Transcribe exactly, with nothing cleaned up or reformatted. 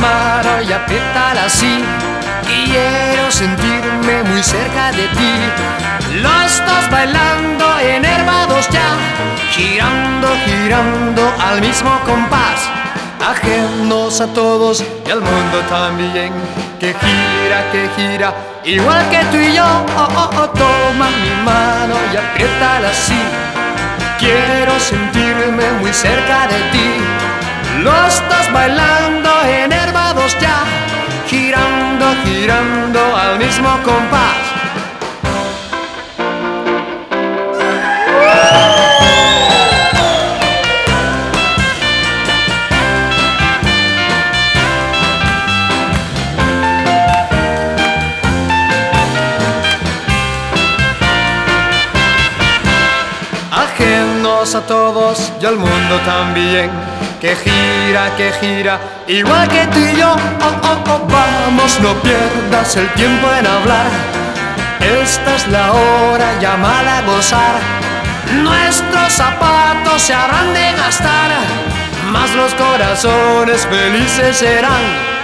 mano y apriétala así. Quiero sentirme muy cerca de ti. Los dos bailando enervados ya, girando, girando al mismo compás, ajenos a todos y al mundo también, que gira, que gira, igual que tú y yo. Oh, oh, oh, toma mi mano y apriétala así. Quiero sentirme muy cerca de ti. Los dos bailando enervados ya, girando, girando al mismo compás. Ajenos a todos y al mundo también, que gira, que gira, igual que tú y yo. Oh, oh, oh, vamos, no pierdas el tiempo en hablar. Esta es la hora llamada a gozar. Nuestros zapatos se habrán de gastar, mas los corazones felices serán.